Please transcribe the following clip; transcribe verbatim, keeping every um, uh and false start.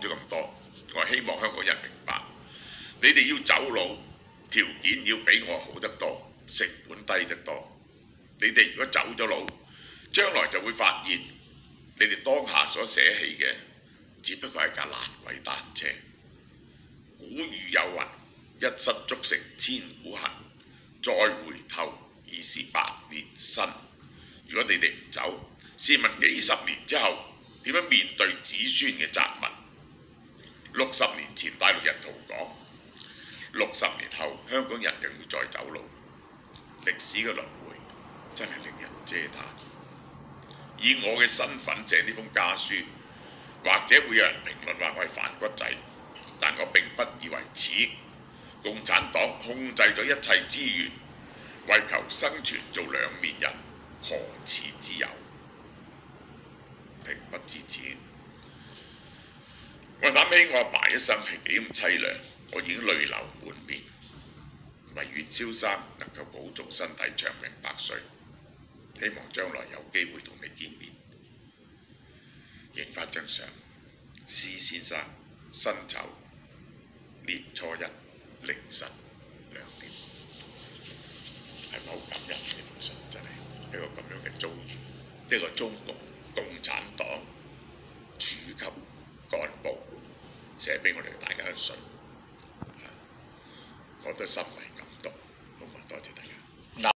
咗咁多，我希望香港人明白，你哋要走佬，條件要比我好得多，成本低得多。你哋如果走咗佬，將來就會發現，你哋當下所捨棄嘅，只不過係架爛鬼單車。古語有云：一失足成千古恨，再回頭已是百年身。如果你哋唔走，試問幾十年之後點樣面對子孫嘅責問？六十年前大陸人逃港，六十年後香港人又要再走路，歷史嘅輪迴真係令人嗟嘆。以我嘅身份寫呢封家書，或者會有人評論話我係反骨仔，但我並不以為恥。共產黨控制咗一切資源，為求生存做兩面人，何恥之有？平不至此。我諗起我阿爸一生係幾咁凄涼，我已經淚流滿面。唯願蕭生能夠保重身體，長命百歲。希望將來有機會同你見面，影翻張相。施先生辛丑年初一凌晨兩點，係咪好感人呢封信？真係一個咁樣嘅遭遇，一個中國共產黨處級幹部寫俾我哋大家嘅信，我都深為感動。好嘛，多謝大家。